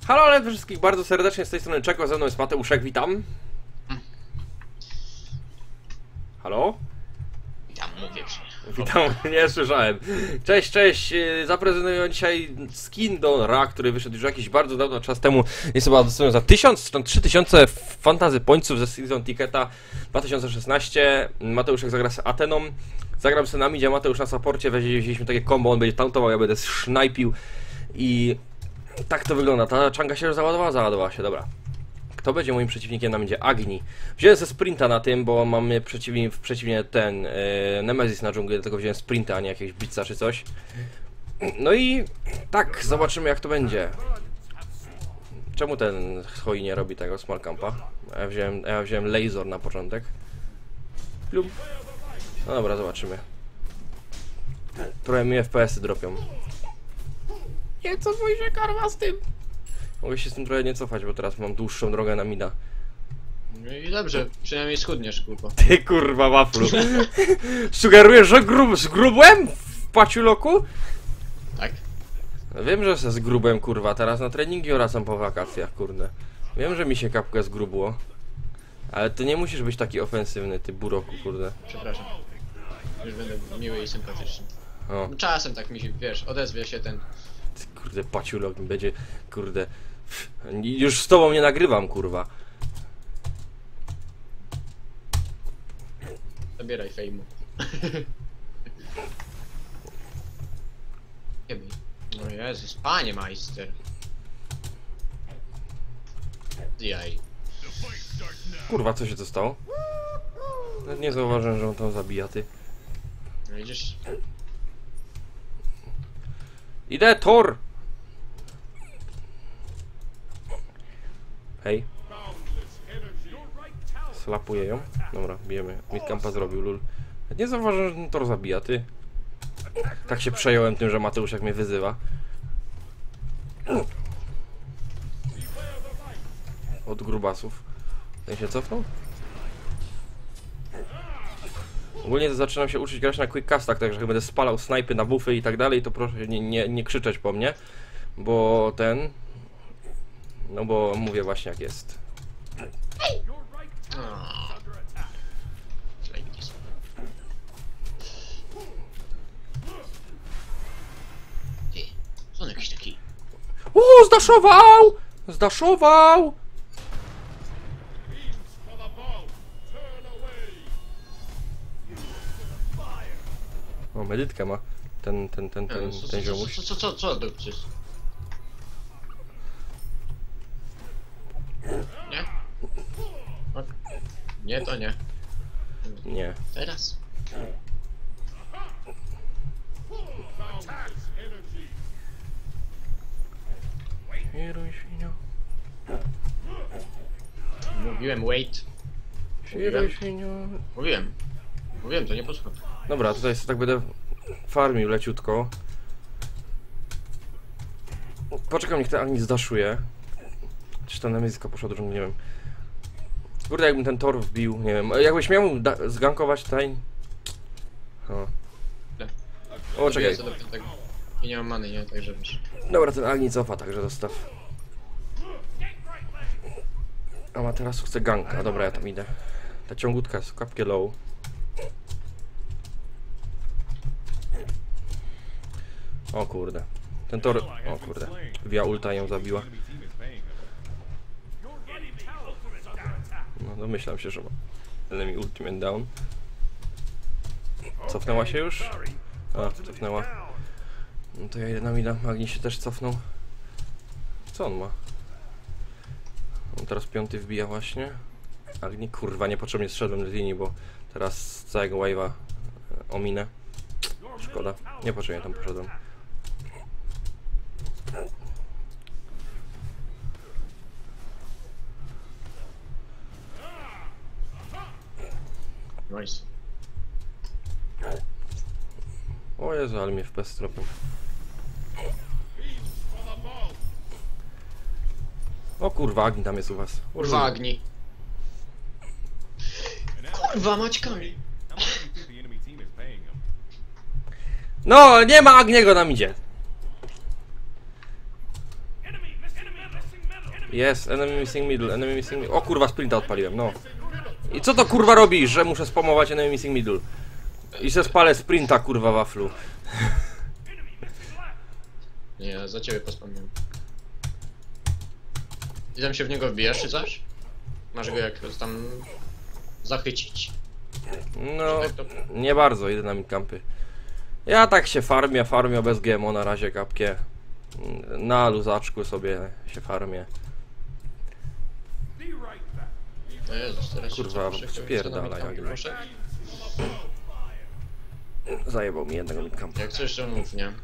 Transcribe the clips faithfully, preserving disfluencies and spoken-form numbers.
Halo, ale wszystkich bardzo serdecznie z tej strony Czeko, ze mną jest Mateuszek, witam. Halo? Witam, mówię ci. Witam, nie słyszałem. Cześć, cześć, zaprezentuję dzisiaj skin do Ra, który wyszedł już jakiś bardzo dawno czas temu. Jest chyba dostępny za tysiąc, czy trzy tysiące fantasy pońców ze Season Ticketa dwa tysiące szesnaście. Mateuszek zagra z Ateną. Zagram z nami, gdzie Mateusz na supporcie, weźmiemy takie combo, on będzie tauntował, ja będę snajpił. I tak to wygląda. Ta czanga się już załadowała, załadowała się, dobra. Kto będzie moim przeciwnikiem? Nam będzie Agni. Wziąłem ze sprinta na tym, bo mamy przeciwnie, w przeciwnie ten yy, Nemesis na dżungli, dlatego wziąłem sprinta, a nie jakiegoś blitza czy coś. No i tak, zobaczymy jak to będzie. Czemu ten Hoi nie robi tego small campa? Ja wziąłem, ja wziąłem laser na początek. Lub. No dobra, zobaczymy. Trochę mi F P S-y dropią. Nie, co się karma z tym? Mogę się z tym trochę nie cofać, bo teraz mam dłuższą drogę na mida. No i dobrze, przynajmniej schudniesz, kurwa. Ty kurwa waflu. Sugerujesz, że grub, zgrubłem w paciuloku? Tak? Wiem, że se zgrubłem kurwa, teraz na treningi oraz po wakacjach, kurde. Wiem, że mi się kapkę zgrubło. Ale ty nie musisz być taki ofensywny, ty buroku, kurde. Przepraszam. Już będę miły i sympatyczny. O. Czasem tak mi się, wiesz, odezwie się ten... Ty, kurde, paciulok mi będzie, kurde. Już z tobą nie nagrywam, kurwa. Zabieraj fejmu. Kiedy? No Jezus, panie majster. Jaj. Kurwa, co się to stało? Nawet nie zauważyłem, że on tam zabija, ty. No widzisz? Idę, Thor! Hej. Slapuję ją. Dobra, bijemy. Midcampa zrobił, lul. Nie zauważyłem, że ten Thor zabija, ty. Tak się przejąłem tym, że Mateusz jak mnie wyzywa. Od grubasów. Ten się cofnął? Ogólnie to zaczynam się uczyć grać na quick castach, także jak będę spalał snajpy na buffy i tak dalej, to proszę nie, nie, nie krzyczeć po mnie. Bo ten... No bo mówię właśnie jak jest. Oh. Ty, co on jakiś taki... Uuu, zdaszował! Zdaszował! O, medytkę ma. Ten, ten, ten, ten, Co, ten co, ziomuś. co, co, co, co, co, przecież... Nie? O, nie, to nie. Nie. Teraz? Hieruj świnio. Mówiłem wait. Hieruj świnio. Mówiłem. Mówiłem, to nie posłucham. Dobra, tutaj tak będę farmił leciutko. Poczekam, niech ten Agni zdaszuje. Czy ta nemezika poszła do dżungli, nie wiem. Kurde, jakbym ten tor wbił, nie wiem. Jakbyś miał zgankować tutaj. O. O, czekaj. Co do tego. I nie mam many, nie? Także wiesz. Dobra, ten Agni cofa, także zostaw. A ma teraz chce ganka. Dobra, ja tam idę. Ta ciągutka jest kapkę low. O kurde. Ten tor... O kurde. Via ulta ją zabiła. No domyślam się, że ma enemy ultimate down. Cofnęła się już? A, cofnęła. No to ja idę na mida. Agni się też cofnął. Co on ma? On teraz piąty wbija właśnie. Agni, kurwa, niepotrzebnie zszedłem z linii, bo teraz z całego wave'a ominę. Szkoda. Niepotrzebnie tam poszedłem. Nice. O Jezu, ale mnie w P S tropią. O kurwa, Agni tam jest u was. Kurwa Agni. Kurwa Maćkami. No, nie ma Agniego, nam idzie. Jest, enemy missing middle, enemy missing middle. O kurwa, sprinta odpaliłem, no. I co to kurwa robi, że muszę spamować enemy missing middle? I se spalę sprinta kurwa waflu. Nie, za ciebie pospomniałem. I tam się w niego wbijasz czy coś? Masz go jak tam zachycić? No, nie bardzo, idę na midcampy. Ja tak się farmię, farmię bez G M O na razie kapkie. Na luzaczku sobie się farmię. No Jezus, teraz się Kurwa, cofnę, spierdala chcę na jak midcampie, proszę. Zajebał mi jednego midcampa. Jak coś to mów, nie?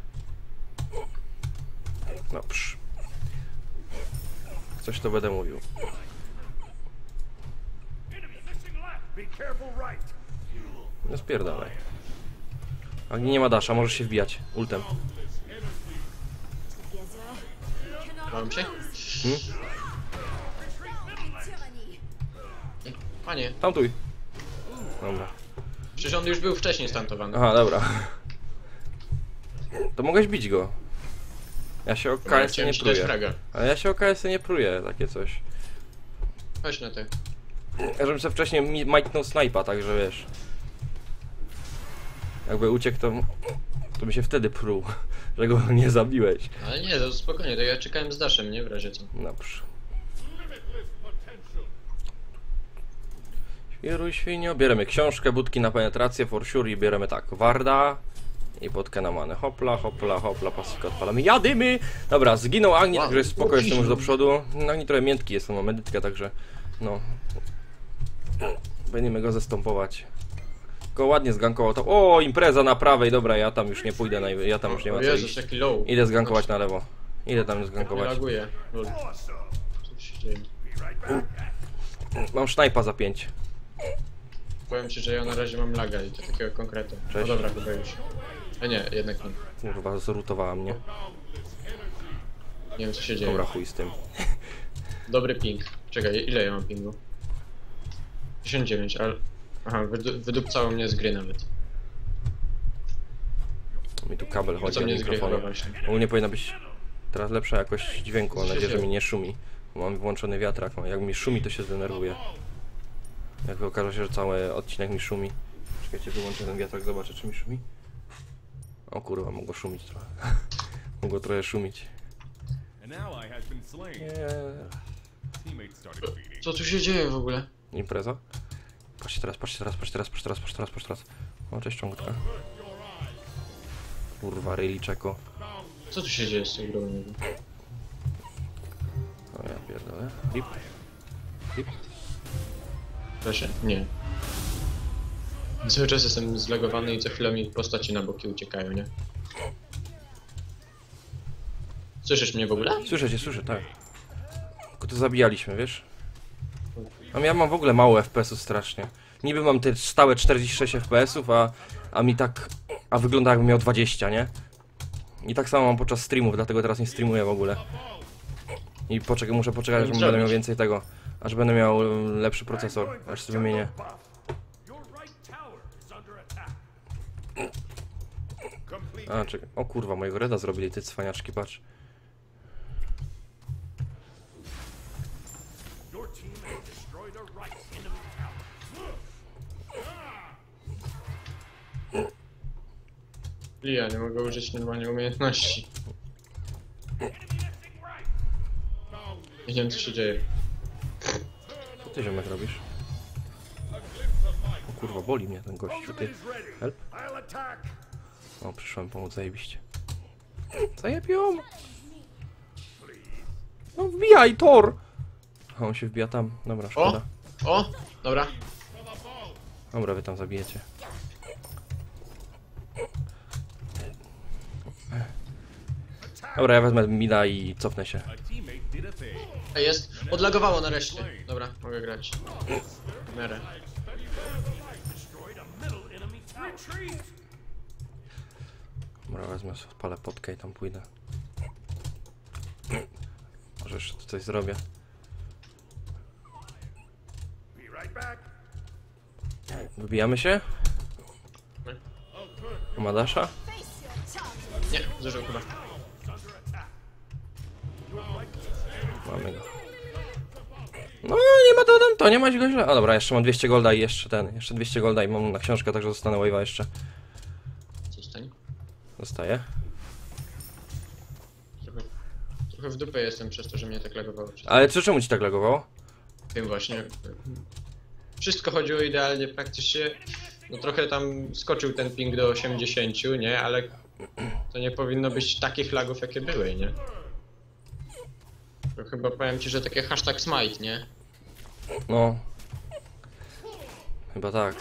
No psz. Coś to będę mówił. No spierdalaj. Agni nie ma dasza, możesz się wbijać ultem. Mam się? Hmm? Panie, Tamtuj. Dobra. przecież on już był wcześniej stantowany. Aha, dobra. To mogłeś bić go. Ja się o K S nie pruję. fraga. Ale ja się o K S nie pruję, takie coś. Chodź na te. Ja żebym sobie wcześniej mi- majtnął snajpa, także wiesz. Jakby uciekł, to, to by się wtedy pruł, że go nie zabiłeś. Ale nie, to spokojnie, to ja czekałem z daszem, nie? W razie co. Dobrze. Świruj świnio, bierzemy książkę, budki na penetrację, for sure i bierzemy tak, Warda i podkę na manę. Hopla, hopla, hopla, pasywkę odpalamy. Jadymy! Dobra, zginął Agni, Wow, także jest spoko, jestem już do wow. przodu. No, Agni trochę miętki jest, ma medytkę, także no. Będziemy go zastąpować. Go ładnie zgankował to. O, impreza na prawej, dobra, ja tam już nie pójdę, na, ja tam już nie ma O co Jezus, iść. jaki low. Idę zgankować na lewo. Idę tam Nie zgankować. reaguje. Lol. Co tu się dzieje? Mam sznajpa za pięć. Powiem ci, że ja na razie mam laga i to takiego konkretu. No Cześć. dobra, chyba już. A nie, jednak nie. Kurwa, zrutowała mnie. Nie wiem co się dzieje. Dobra, chuj z tym. Dobry ping. Czekaj, ile ja mam pingu? pięćdziesiąt dziewięć, ale... Aha, wydu wydupcało mnie z gry nawet. Mi tu kabel Po chodzi co od mnie z gry chyba mikrofonu. właśnie? Ogólnie powinna być teraz lepsza jakość dźwięku, mam Co się nadzieję, że dzieje? mi nie szumi. Bo mam włączony wiatrak, no, jak mi szumi, to się zdenerwuję. Jak okaże się, że cały odcinek mi szumi. Czekajcie, wyłączę ten wiatrak, zobaczę czy mi szumi. O kurwa, mogło szumić trochę. Mogło trochę szumić. Nie. Co tu się dzieje w ogóle? Impreza? Patrzcie teraz, patrzcie teraz, patrzcie teraz, patrzcie teraz, patrzcie teraz, patrzcie teraz. O, cześć ciągutka. Kurwa, ryli czeko. Co tu się dzieje z tą grą? nie wiem. O ja pierdolę. Dip. Dip. Proszę? Nie. Cały czas jestem zlagowany i co chwilę mi postaci na boki uciekają, nie? Słyszysz mnie w ogóle? Słyszę cię, słyszę, tak. Tylko to zabijaliśmy, wiesz? A ja mam w ogóle mało F P S ów strasznie. Niby mam te stałe czterdzieści sześć F P S ów, a, a mi tak... A wygląda jakbym miał dwadzieścia, nie? I tak samo mam podczas streamów, dlatego teraz nie streamuję w ogóle. I poczekaj, muszę poczekać, aż będę miał więcej tego. Aż będę miał um, lepszy procesor, aż sobie wymienię. A, czekaj. O kurwa, mojego reda zrobili, ty cwaniaczki, patrz. I ja nie mogę użyć normalnie umiejętności. Nie wiem co się dzieje. Co ty ziomek robisz? O kurwa, boli mnie ten gościu, ty. Help? O, przyszłem pomóc, zajebiście. Zajebią! No wbijaj, Thor! A on się wbija tam, dobra, szkoda. O! Dobra. Dobra, wy tam zabijecie. Dobra, ja wezmę mida i cofnę się. A jest. Odlagowało nareszcie. Dobra, mogę grać. W miarę. Dobra, wezmę, odpalę potkę i tam pójdę. Może jeszcze coś zrobię. Wybijamy się? Ma dasza? Nie, zużył chyba. Mamy go. No nie ma to tam, to nie ma go źle. A dobra, jeszcze mam dwieście golda i jeszcze ten, jeszcze dwieście golda i mam na książkę, także zostanę wave'a jeszcze. Zostań. Zostaje. Trochę, trochę w dupę jestem przez to, że mnie tak lagowało. Ale co, czemu ci tak lagowało? Wiem właśnie. Wszystko chodziło idealnie praktycznie. No trochę tam skoczył ten ping do osiemdziesięciu, nie? Ale to nie powinno być takich lagów, jakie były, nie? To chyba powiem ci, że takie hashtag smite, nie? No. Chyba tak.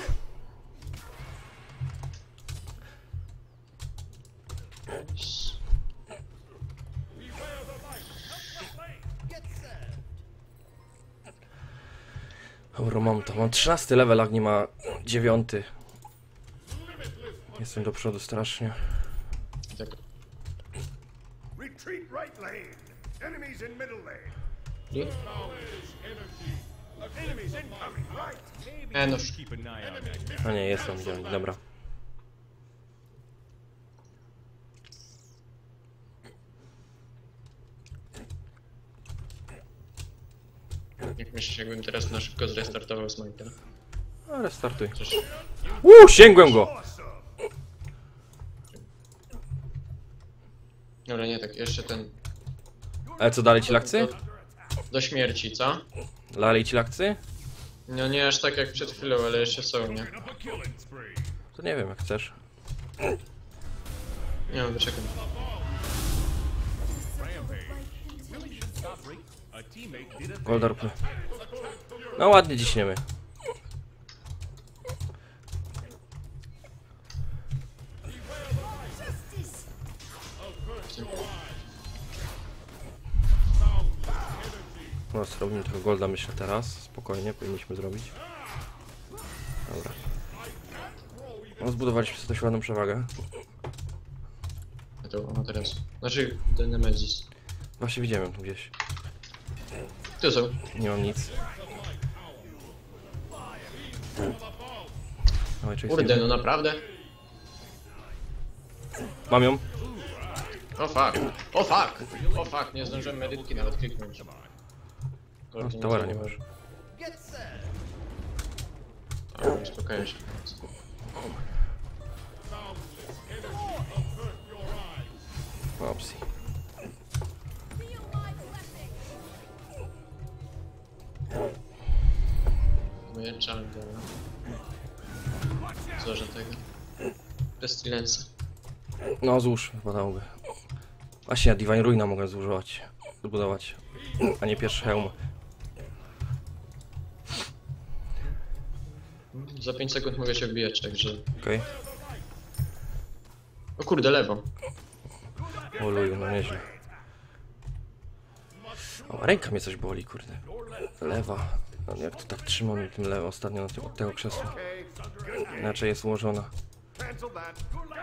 Dobra, mam to. Mam trzynasty level, jak nie ma dziewiąty. Jestem do przodu strasznie. Tak. Retreat right lane. Enemies in middle lane. Nie? Enemies incoming right. E, no, Keep an eye on that. A nie, jestem dziewiąty, dobra. jak myślisz, jakbym teraz na szybko zrestartował smite? No, restartuj. Coś... Uuu, sięgłem go! Dobra, nie tak, jeszcze ten... Ale co, dalej ci lakcy? Do, do śmierci, co? Dalej ci lakcy? No nie aż tak jak przed chwilą, ale jeszcze są, nie? To nie wiem, jak chcesz. Nie mam, wyczekam. Goldorpy. No ładnie ciśniemy. No, zrobimy tego golda, myślę teraz. Spokojnie, powinniśmy zrobić. Dobra. No, zbudowaliśmy sobie dość ładną przewagę. A to ona teraz. Znaczy, ten Nemesis. Właśnie widziałem ją tu gdzieś. Tu są. Nie mam nic. Dawaj, Chase, Kurde, no naprawdę? mam ją. O fuck. O fuck. O fuck, nie zdążyłem medytki nawet kliknąć. No, towara nie masz. A, uspokajaj się. Opcji. Moje jungle. Złożę tego. Pestilence. No złóż, wypadałoby. Właśnie, ja Divine Ruina mogę zużywać, zbudować, a nie pierwszy hełm. Za pięć sekund mogę się wbijać, także... Okej. O kurde, lewo. O luju, no nieźle. O, ręka mnie coś boli, kurde. Lewa. No, jak to tak trzymam tym lewo ostatnio na tego, tego krzesła. Inaczej jest ułożona. Cancel that.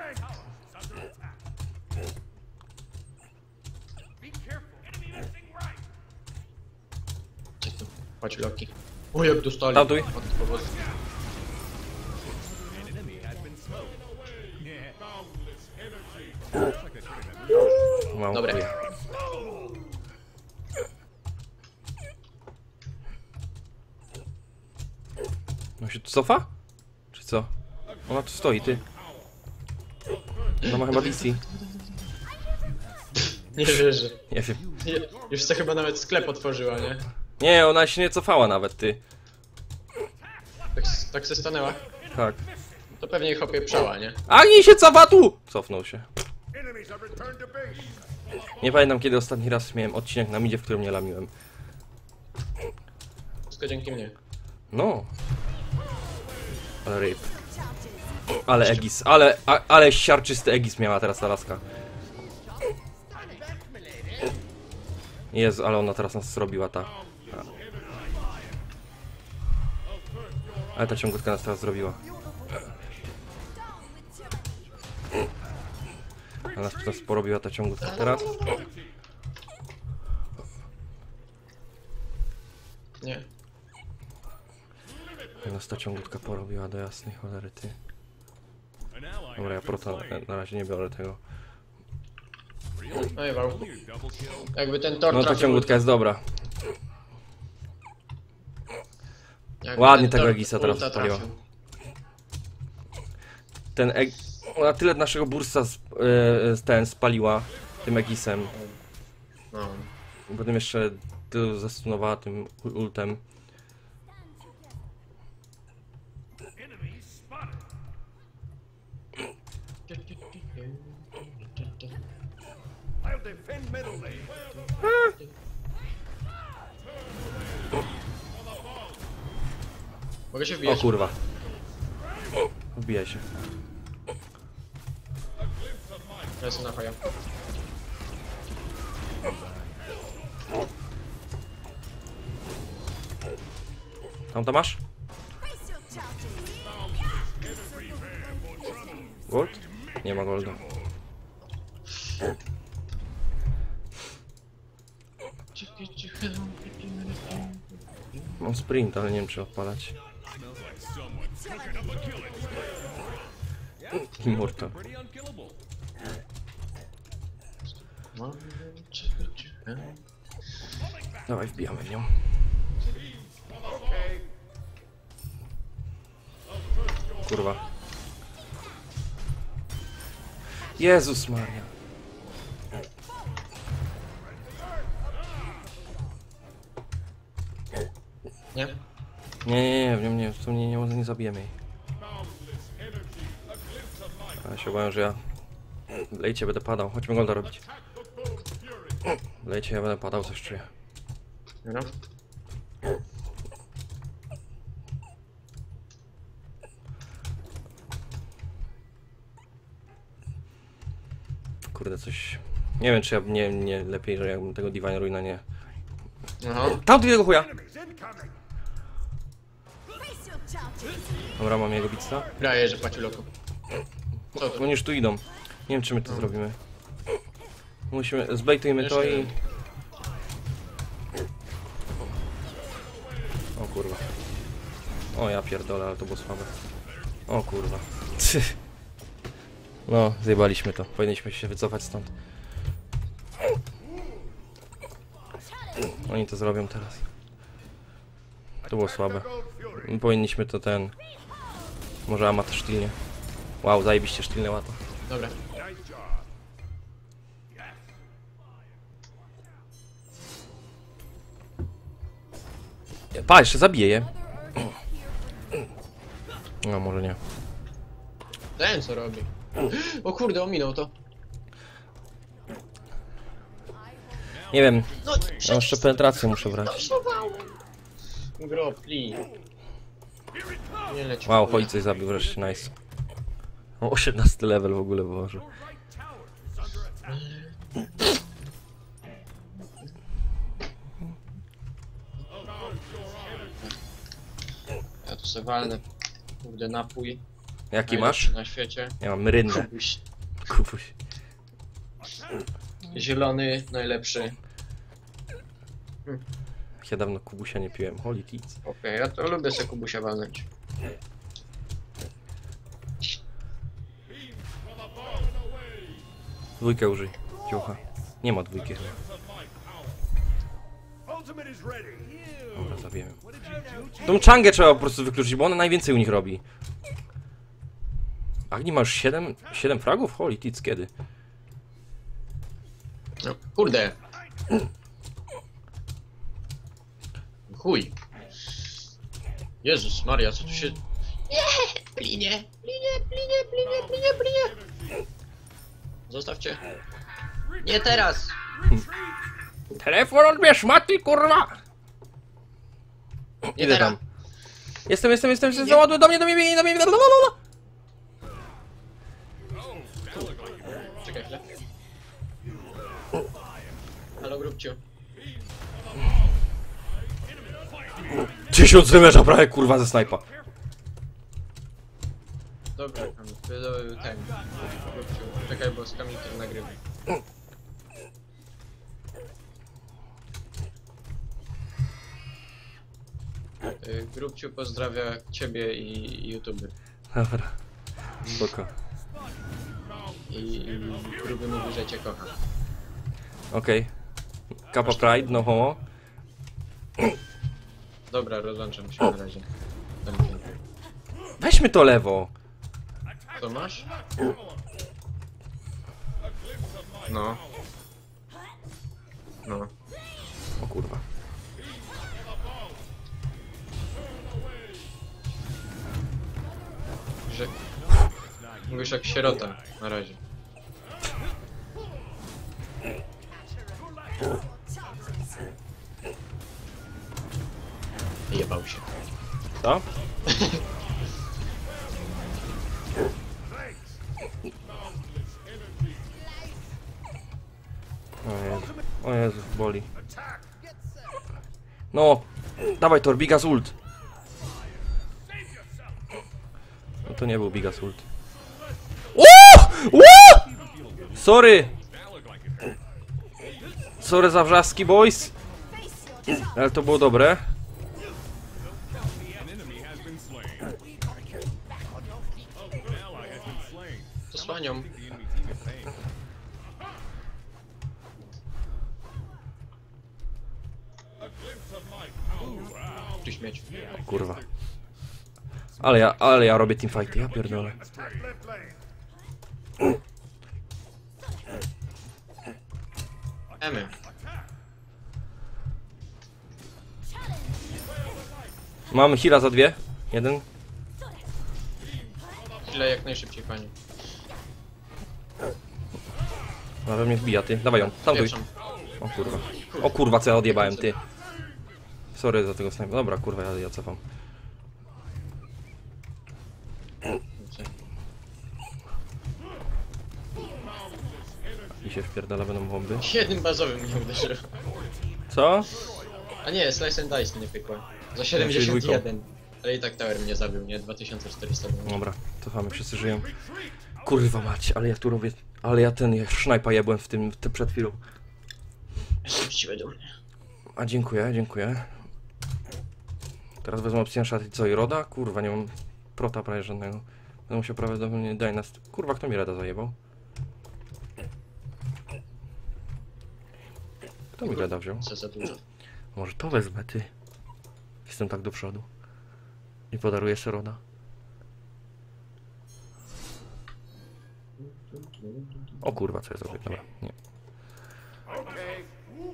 Gdzie tu? Chodź, Loki. O, jak dostali. Tatuj. Od powozu. Mam Dobre. chuj. No się tu cofa? Czy co? Ona tu stoi, ty. Ona ma chyba D C. Nie wierzę. Nie wiem. Nie, już se chyba nawet sklep otworzyła, nie? Nie, ona się nie cofała nawet, ty. Tak, tak se stanęła. Tak. To pewnie ich opieprzała, nie? Agni się cofa tu! Cofnął się. Enemies have returned to base. Nie pamiętam, kiedy ostatni raz miałem odcinek na midzie, w którym nie lamiłem. Wszystko dzięki mnie. No. Ale ryb. Ale Egis, ale, a, ale siarczysty Egis miała teraz ta laska. Jezu, ale ona teraz nas zrobiła, ta. ta. Ale ta ciągutka nas teraz zrobiła. A nas teraz porobiła ta ciągutka teraz. Nie. A nas ta ciągutka porobiła do jasnej cholery, ty. Dobra, ja prota na, na razie nie biorę tego. No i wał. Jakby ten tor No ta trafił... ciągutka jest dobra. Jak Ładnie ten tego tor- Egisa teraz ulta odpaliła. trafił. Ten eg... Ona tyle naszego bursta sp... e, ten spaliła tym Egisem. No. Potem jeszcze tylu zastunowała tym ultem. I'll defend middle lane. Mogę się O wbijać? kurwa. Wbijaj się. Lecę na faja. Tam to masz? Gold? Nie ma golda. Mam sprint, ale nie wiem czy odpalać. Immortal. Dawaj, wbijamy w nią. Kurwa. Jezus Maria. Nie? Nie, nie, nie, w nią nie, w sumie nie, nie, nie zabijemy jej. Ja się obawiam, że ja w lejcie będę padał. Chodźmy golda robić. W lejcie ja będę padał, coś czuję. No. Kurde, coś... Nie wiem, czy ja nie, nie lepiej, że jakbym tego Divine Ruina nie... Aha. Tam tu jego chuja! Enemies incoming. Dobra, mam jego bitsa. Graję, że płaci loko. Co to? Oni już tu idą. Nie wiem, czy my to zrobimy. Musimy... Zbejtujmy to i... O kurwa. O ja pierdolę, ale to było słabe. O kurwa. No, zjebaliśmy to. Powinniśmy się wycofać stąd. Oni to zrobią teraz. To było słabe. Gold Fury. Powinniśmy to ten... Może Ama też sztylnie. Wow, zajebiście sztylne łato. Dobra. Nice job. Pa, jeszcze zabiję je. No, może nie. Ten co robi. O kurde, ominął to. Nie wiem, No, ja jeszcze penetrację muszę brać. Gropli. Nie leci. Wow, chodź coś zabił wreszcie, nice. O, osiemnasty level w ogóle, Boże. Ja tu sobie walnę. Kurde, napój. Jaki Najlepszy masz? na świecie. Ja mam myryndę. Kubuś. Kupuś. Zielony, najlepszy. Ja dawno kubusia nie piłem, holy kids. Okej, ja to lubię sobie kubusia walnąć. Dwójkę użyj, ciucha. Nie ma dwójki chyba. Ultimate is ready. Dobra, zabijemy. Tą Changę trzeba po prostu wykluczyć, bo ona najwięcej u nich robi. Agni ma już siedem, siedem fragów? Holy tits, kiedy? No, kurde. Chuj. Jezus Maria, co tu się... Nie! Plinie! Plinie, plinie, plinie, plinie, plinie! Zostawcie. Nie teraz! Telefon odbierz, Mati, kurwa! Nie Idę teraz! tam. Jestem, jestem, jestem, jestem, załaduj do mnie, do mnie, biegnie, do mnie, do mnie, do mnie. Czekaj chwilę. Halo, grubciu. Tysiąc demerza prawie, kurwa, ze snajpa. Dobra, tam, y, ten. Grubciu. Czekaj, bo z Kamilkiem nagrywam. Y, Grubciu pozdrawia ciebie i YouTube. Dobra, spoko. I, i Gruby mówi, że cię kocha. Okej. Kappa Pride, no homo. Dobra, rozłączam się na razie. Tam- Weźmy to lewo. Co masz? No. No. O kurwa. Że... Mówisz jak sierota na razie. Jebał się. Co? O Jezu, o Jezu, boli. No, dawaj Thor, Bigas ult. No to nie był Bigas ult. Uuuu! Uuuu! Sorry! Sorry za wrzaski, boys. Ale to było dobre. To słanią. Tu śmieć. Kurwa. Ale ja, ale ja robię teamfighty, ja pierdolę. Attack left lane. Emy. Mamy heala za dwie. Jeden. Ile jak najszybciej, pani. Nawet mnie wbija, ty. Dawaj ją, tam tuj. Pieprzam. O kurwa. O kurwa, co ja odjebałem, ty. Sorry za tego snajpa. Dobra, kurwa, ja, ja cofam. I się wpierdala, będą bomby. Jednym bazowym mnie uderzył. Co? A nie, Slice and Dice nie pykła. Za siedemdziesiąt jeden. Ale i tak Tower mnie zabił, nie? dwa tysiące czterysta. Dobra, cofamy, wszyscy żyją. Kurwa mać, ale ja tu robię... Ale ja ten, jak sznajpa jebłem w tym, te przed chwilą. Szczęśliwe do mnie. A dziękuję, dziękuję. Teraz wezmę opcję szaty, co i Roda? Kurwa, nie mam prota prawie żadnego. Będę musiał prawdopodobnie Dynast... Kurwa, kto mi Reda zajebał? Kto mi Reda wziął? Co za dużo. Może to wezmę, ty. Jestem tak do przodu. I podaruję sobie Roda. O kurwa, co ja zrobię? Dobra, nie. Okay.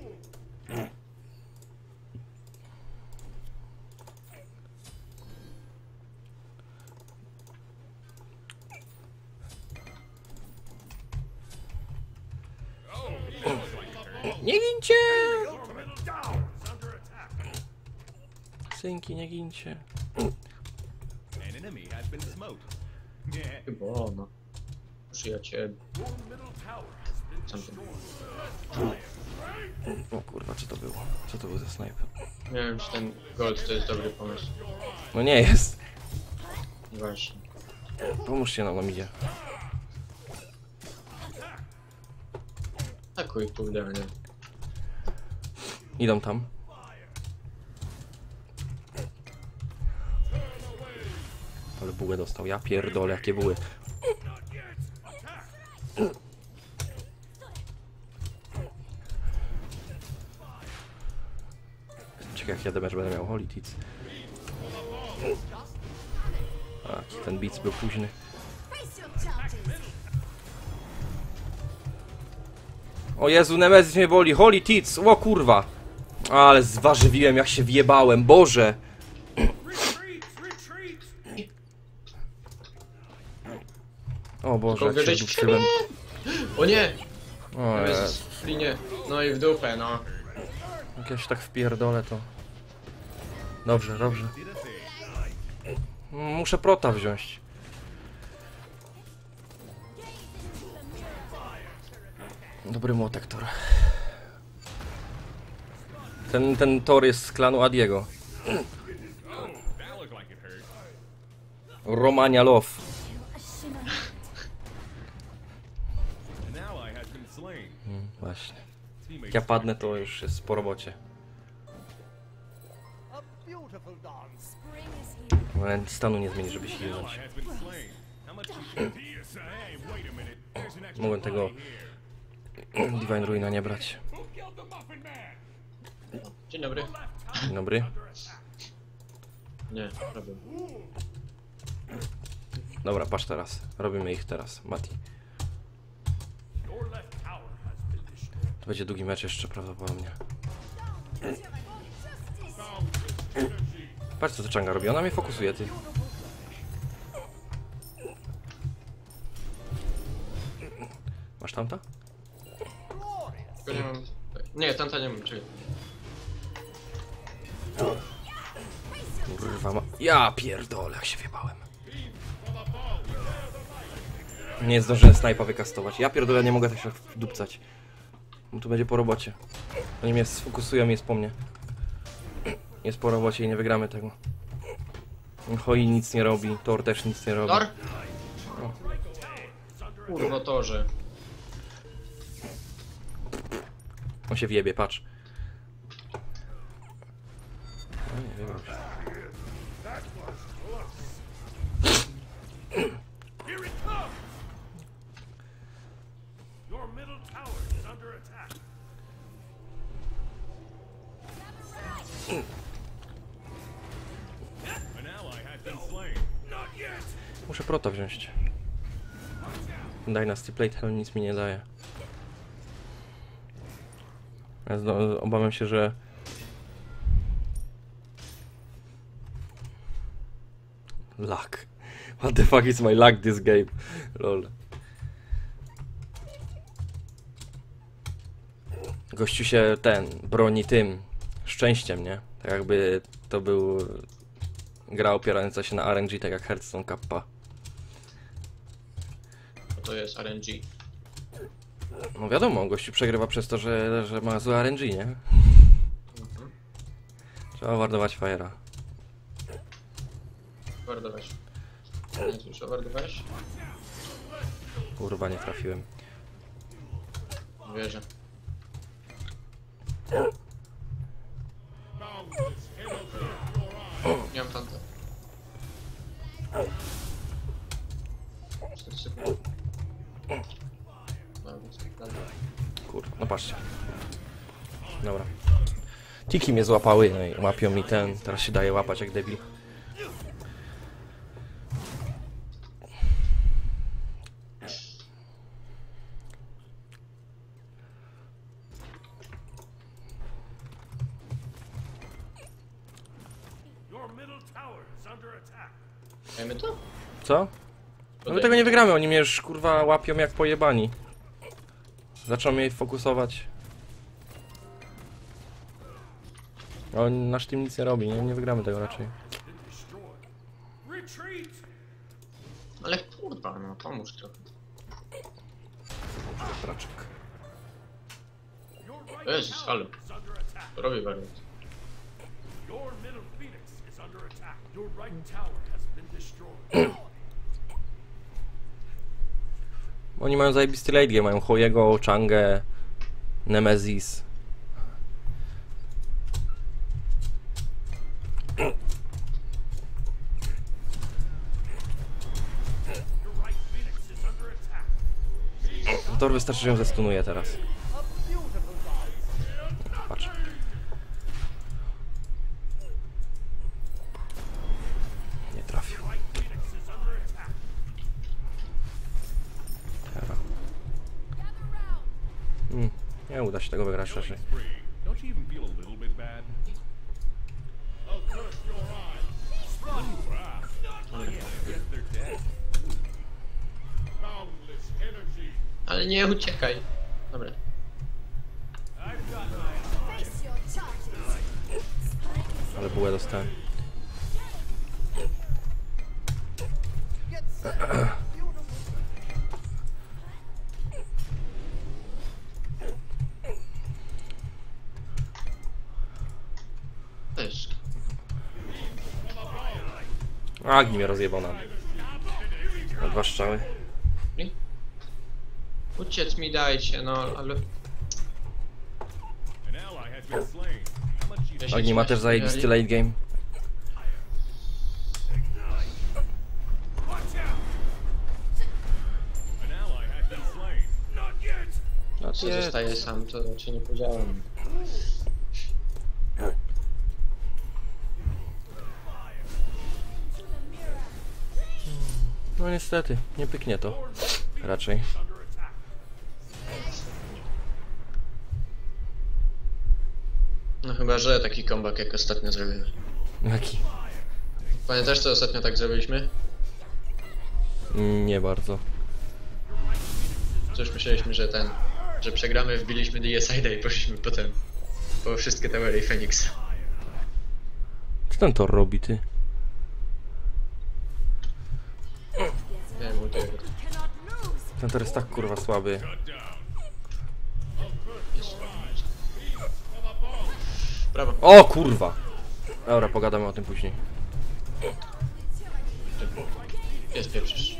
Nie gincie! Ultimate down is under attack. Synki, nie gincie. An enemy has been smoked. Yeah. Chyba no. Przyjaciel. Your middle tower has been Something. destroyed. O kurwa, co to było? Co to był za snajper? Nie wiem, czy ten gold to jest dobry pomysł. No nie jest. Właśnie. Pomóżcie nam, nam idzie. Atakuj tu idealnie. Idą tam. Ale bułę dostał. Ja pierdolę, jakie buły. Ciekawe jak ja damage będę miał. Holy tits. A, ten beats był późny. O Jezu, Nemesis mnie boli. Holy tits. O kurwa. Ale zwarzywiłem, jak się wjebałem. Boże. O Boże, jak się Uderzyć w siebie! wdupcyłem. O nie! O To Jezu. jest w linie. No i w dupę, no. Jak ja się tak wpierdolę, to... Dobrze, dobrze. Muszę prota wziąć. Dobry młotek, Thor. Ten, ten Thor jest z klanu Adiego. That looked like it hurt. Romania Love. An ally has been slain. Mm, właśnie. Teammates Jak ja padnę, to już jest po robocie. A beautiful dance. Ale stanu nie zmieni, żeby się hilnąć. ally has been slain. How much you Hey, wait a minute. There's an extra Mogłem tego here. Divine Ruina nie brać. Who killed the Muffin Man? Dzień dobry. Dzień dobry. Nie, robię. Dobra, patrz teraz. Robimy ich teraz, Mati. Your left tower has been destroyed. To będzie długi mecz jeszcze prawdopodobnie. Patrz co to Changa robi, ona mnie fokusuje, ty. Masz tamta? Tylko nie mam... Nie, tamta nie mam, czekaj. Kurwa ma... Ja pierdolę, jak się wjebałem. Nie zdążyłem snajpa wykastować. Ja pierdolę, nie mogę tak się wdupcać. Bo tu będzie po robocie. Oni mnie sfokusują, jest po mnie. Jest po robocie i nie wygramy tego. Hoi nic nie robi, Thor też nic nie robi. Tor? Kurwa, torze. On się wjebie, patrz. No nie wiem. Here it comes! Your middle tower is under attack. An ally has been slain. Not yet! Muszę prota wziąć. Dynasty Plate Hell nic mi nie daje. Ja zdo- obawiam się, że... Lag. What the fuck is my lag this game? Lol. Gościu się ten broni tym szczęściem, nie? Tak jakby to był gra opierająca się na R N G, tak jak Hearthstone Kappa. Bo to jest R N G. No wiadomo, gościu przegrywa przez to, że, że ma złe R N G, nie? Mhm. Trzeba wardować Fire'a. Wardować. Nie słyszę, wardowałeś? Kurwa, nie trafiłem. Wierzę. Nie mam tamte. cztery sekundy. Dobra, Kurwa, no patrzcie. Dobra. Tiki mnie złapały, no i łapią mi ten. Teraz się daje łapać jak debil. Your middle tower is under attack. Dajmy to? Co? No my tego nie wygramy, oni mnie już kurwa łapią jak pojebani. Zaczną mnie fokusować. A on, nasz team nic nie robi, nie, nie wygramy tego raczej. Been destroyed. Retreat! Ale kurwa, no pomóż trochę. Raczek. Your right Jezus, tower halo. is under attack. Robię wariat. Your middle phoenix is under attack. Your right tower has been destroyed. Oni mają zajebisty late game, mają Hoiego, Changę, Nemesis. Your right phoenix is under attack. Thor wystarczy, że ją zestunuje teraz. Patrz. Nie trafił. Right phoenix is under attack. Teraz. Hmm, nie uda się tego wygrać raczej. Spree. Don't you even feel a little bit bad? I'll curse your eyes. Run! Ah, yes, they're dead. Boundless energy. Ale nie uciekaj. Dobra. I've got my Face your charges. Ale bułę dostałem. To jest. Agni mnie rozjebał na na dwa strzały. I? Uciec mi dajcie, no ale... An ally has been slain. How much you Ja się Agni ma cieszę, też zajebisty jeżeli- late game. Watch out! An ally has been slain. Not yet! No Co nie, zostaje sam, to raczej nie podziałam. No niestety, nie pyknie to. Raczej. No chyba, że taki comeback jak ostatnio zrobimy. Jaki? Pamiętasz co ostatnio tak zrobiliśmy? Nie bardzo. Coś myśleliśmy, że ten... że przegramy, wbiliśmy D S I D i poszliśmy potem po wszystkie towery i Phoenix. Co ten Thor robi, ty? Nie wiem, ultuję go. Cannot lose. Ten Thor jest tak kurwa słaby. Brawo. O kurwa! Dobra, pogadamy o tym później. Jest pierwszy.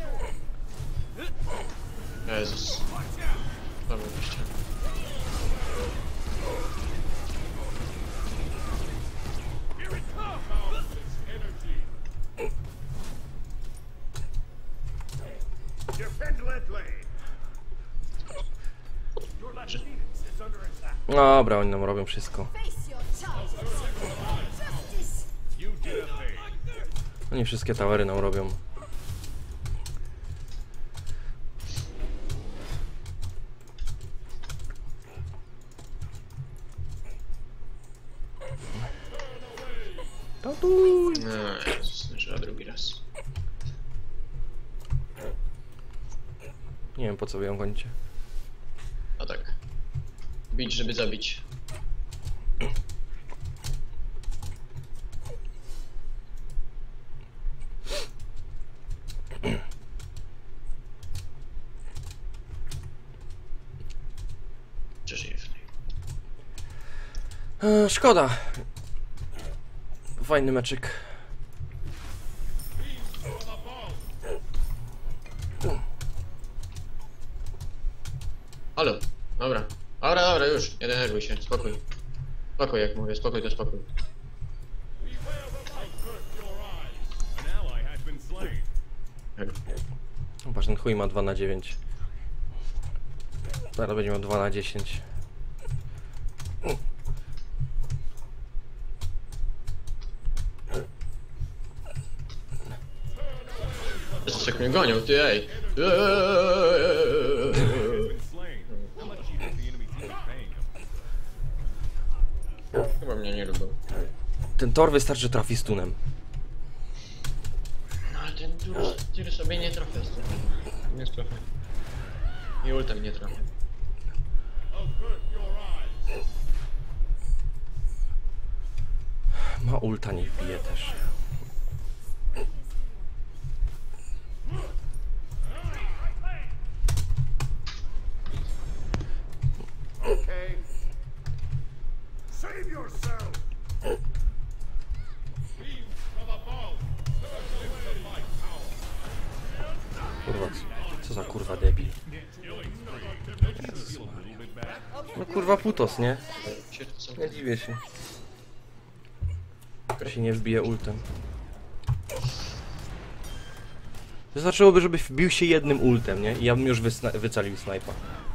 Jezus. Dobra, wyjście. Defend lead lane. Your left Phoenix is under attack. Dobra, oni nam robią wszystko. Face your charges. Justice. You did a thing. Oni wszystkie towery nam robią. Tatuj! No, Jezus, zdążyła drugi raz. Nie wiem po co wy ją gonicie. A tak. Bić, żeby zabić. Przeżyję w niej. E, szkoda. Fajny meczyk. Halo, dobra. Dobra, dobra, już. Nie denerwuj się, spokój. Spokój, jak mówię, spokój to spokój. An ally has been slain. Patrz, ten chuj ma dwa na dziewięć. Zaraz będzie miał dwa na dziesięć. Jezus, jak mnie gonią, ty ej. Eee. Been slain. How much do you think the enemy team is paying him? Chyba mnie nie lubią. Ten Thor wystarczy, że trafi stunem. No ale ten Tyr sobie nie trafia z tym. Nie jest trafia. I ultem nie trafia. Ma ulta, niech bije też. Okay. Save yourself. Kurwa, co za kurwa debil. Jezus Maria. No kurwa putos, nie? Się to są- Nie dziwię się. To się nie wbije ultem. Wystarczyłoby, żeby wbił się jednym ultem, nie? I ja bym już wysna- wycalił snajpa.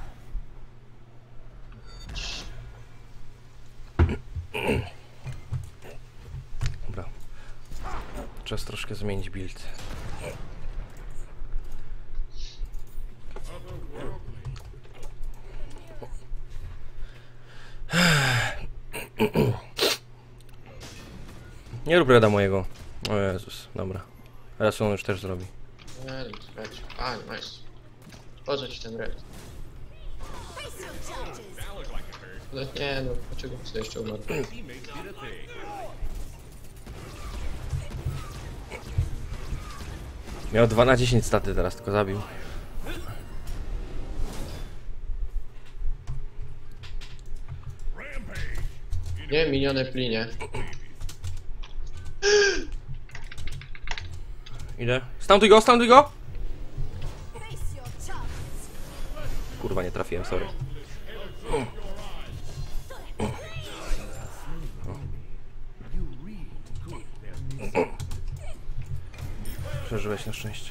Dobra. Czas troszkę zmienić build. Nie rób reda mojego. O Jezus, dobra. Teraz on już też zrobi. Nie, no, słuchajcie. A, nice. Po co ci ten red? Face your charges. No nie no, dlaczego chcę jeszcze umarł? Teammates did a thing. Miał dwa na dziesięć staty teraz, tylko zabił. Nie, minione plinie. Idę. Stamtuj go, stamtuj go! Face your charges. Kurwa, nie trafiłem, sorry. Przeżyłeś na szczęście.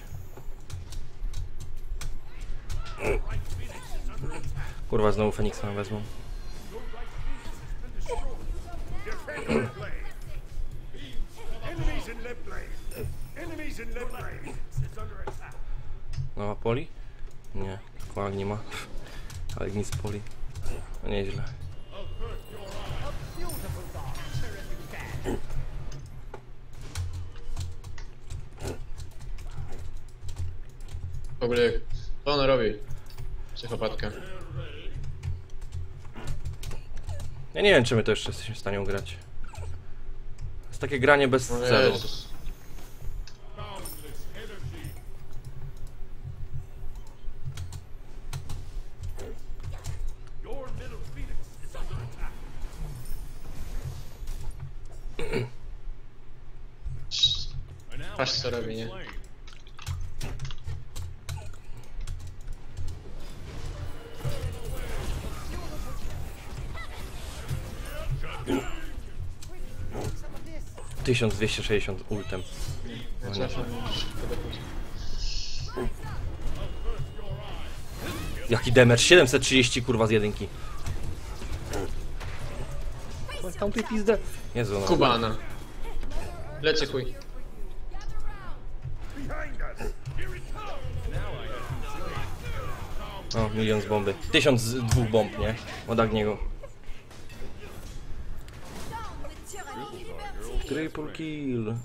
Kurwa, znowu Feniksa wezmą. Defend lead lane. Enemies in left lane. Enemies in left lane. Is under attack. Nowa poli? Nie, tylko Agni ma. Agni z poli. No nieźle. W ogóle, co ona robi? Psychopatka. Ja nie wiem, czy my to jeszcze jesteśmy w stanie ugrać. To jest takie granie bez O celu. Jezus. Your middle phoenix is under attack. An ally Patrz co has robi, been nie? slain. tysiąc dwieście sześćdziesiąt ultem. Przepraszam. Jaki damage? siedemset trzydzieści kurwa z jedynki. Tam ty pizdę. Jezu, no. Kubana. Lecę chuj. O, milion z bomby. Tysiąc z dwóch bomb, nie? Od Agniego. Down with tyranny and liberty. Triple kill.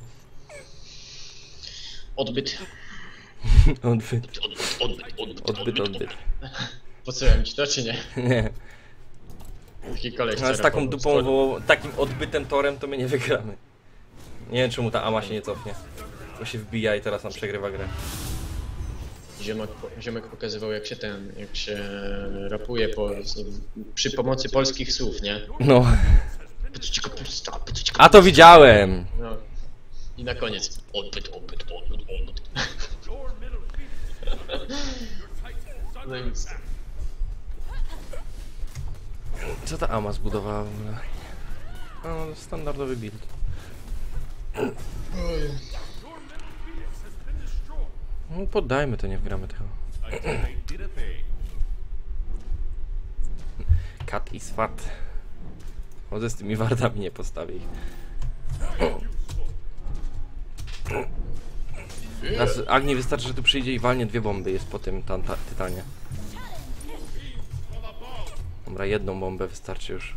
Odbyt. Odbyt. Odbyt, odbyt, Odbyt, odbyt. Posyłałem ci to czy nie? Nie. Taki koleś. No, z taką dupą, wo- takim odbytem torem to my nie wygramy. Nie wiem czemu ta Ama się nie cofnie. Bo się wbija i teraz nam przegrywa grę. Ziomek, ziomek pokazywał jak się ten, jak się rapuje po, przy pomocy polskich słów, nie? No. Pytuć kapusta, pytuć A to widziałem! No. I na koniec. Odbyt, odbyt, odbyt, odbyt. Your middle phoenix is under Zajebiste. Co ta Ama zbudowała w ogóle? No, standardowy build. No poddajmy to, nie wgramy tego. A teammate did a thing. Cat is fat. Chodzę z tymi wardami, nie postawię ich. Teraz Agni wystarczy, że tu przyjdzie i walnie dwie bomby, jest po tym tam, ta, tytanie. Dobra, jedną bombę wystarczy już.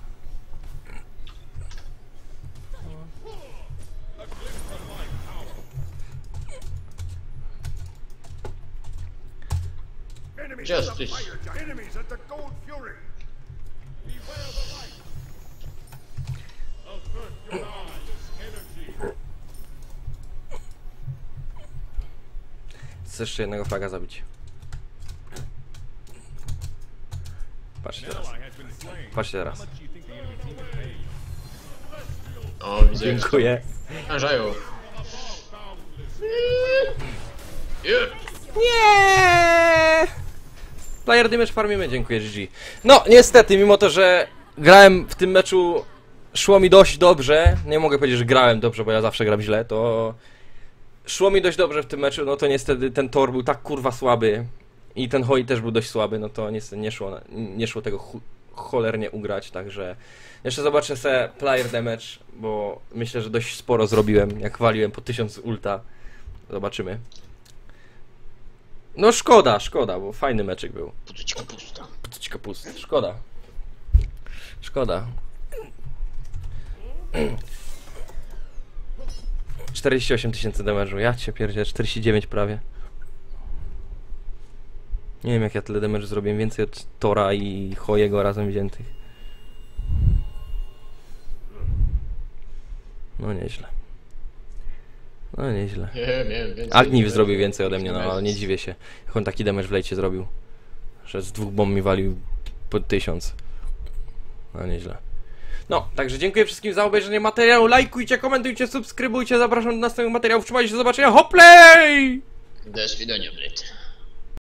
Enemies Justice. at the fire giant. Enemies at the Gold Fury. Beware the light. Avert your eyes. Energy. Chcę jeszcze jednego flaga zabić. Patrzcie An teraz. ally has been slain. Patrzcie teraz. How much do you think the enemy team has paid? O, widzę jak Dziękuję. Anżają. Nie! Player damage farmimy, dziękuję G G. No, niestety, mimo to, że grałem w tym meczu, szło mi dość dobrze. Nie mogę powiedzieć, że grałem dobrze, bo ja zawsze gram źle, to... Szło mi dość dobrze w tym meczu, no to niestety ten tor był tak kurwa słaby. I ten Hoi też był dość słaby, no to niestety nie szło, nie szło tego chu- cholernie ugrać, także... Jeszcze zobaczę se player damage, bo myślę, że dość sporo zrobiłem, jak waliłem po tysiąc ulta. Zobaczymy. No szkoda, szkoda, bo fajny meczek był. Pytuć kapusta. Pcuć kapust. Szkoda. Szkoda. czterdzieści osiem tysięcy damage'u. Ja cię pierdzielę, czterdzieści dziewięć prawie. Nie wiem jak ja tyle damage'u zrobiłem, więcej od Tora i Hoiego razem wziętych. No nieźle. No nieźle. Nie wiem, więcej. Agni zrobił więcej ode mnie, no ale nie dziwię się. Jak on taki damage w lejcie zrobił. Że z dwóch bomb mi walił po tysiąc. No nieźle. No, także dziękuję wszystkim za obejrzenie materiału. Lajkujcie, komentujcie, subskrybujcie. Zapraszam do następnych materiałów. Trzymajcie się, do zobaczenia. Hoplej! Do świdania, bled.